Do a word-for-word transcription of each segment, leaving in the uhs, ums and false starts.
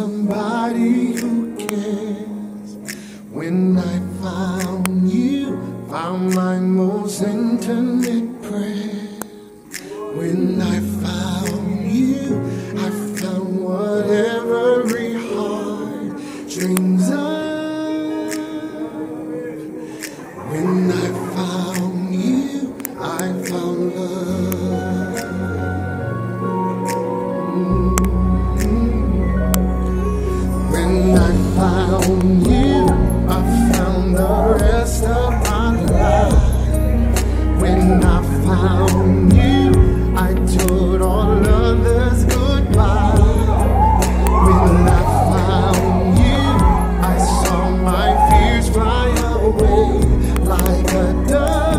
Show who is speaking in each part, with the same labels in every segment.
Speaker 1: somebody who cares. When I found you, found my most intimate prayer. When I found you, I found what every heart dreams of. When I found you, I found love. When I found you, I found the rest of my life. When I found you, I told all others goodbye. When I found you, I saw my fears fly away like a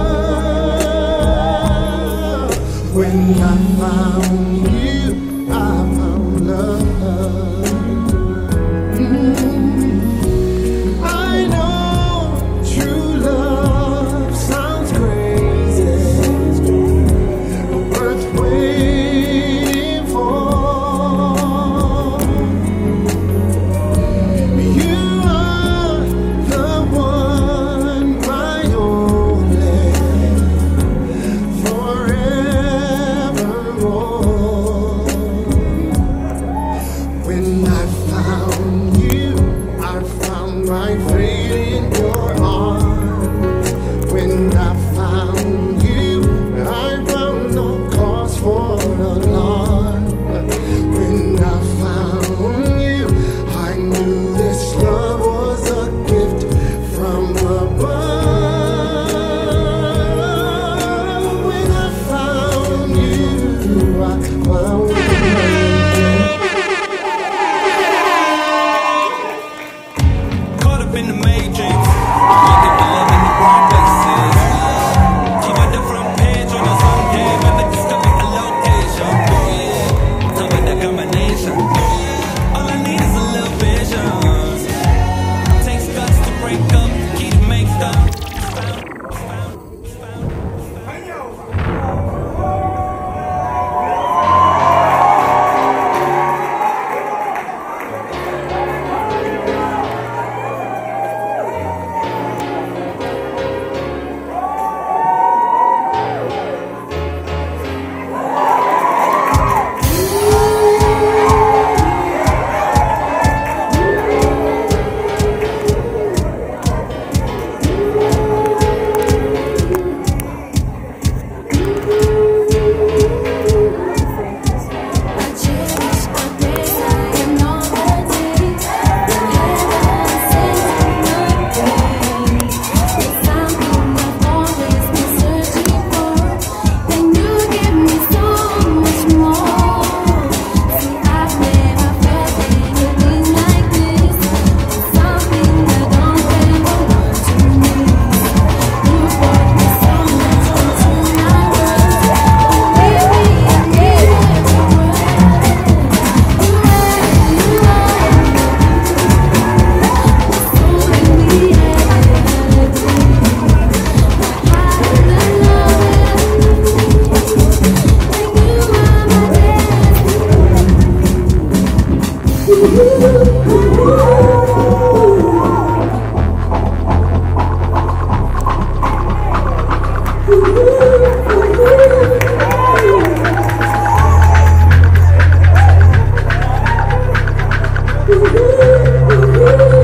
Speaker 1: dove. When I found you, I found love. My fate in your arms. When I found you, I found no cause for alarm. When I found you, I knew this love was a gift from above. When I found you, I found you.
Speaker 2: In the Magz, looking for love in the wrong places. She got the front page on a Sunday when they discover a location. Oh yeah, tell me the combination. All I need is a little patience. Takes guts to break up, keep Magz up.
Speaker 1: Ooh.